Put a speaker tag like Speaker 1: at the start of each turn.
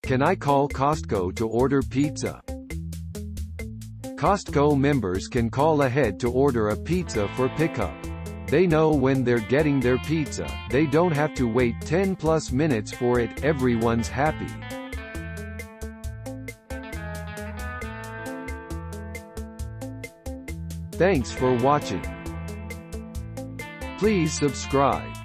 Speaker 1: Can I call Costco to order pizza? Costco members can call ahead to order a pizza for pickup. They know when they're getting their pizza, they don't have to wait 10+ minutes for it, everyone's happy. Thanks for watching. Please subscribe.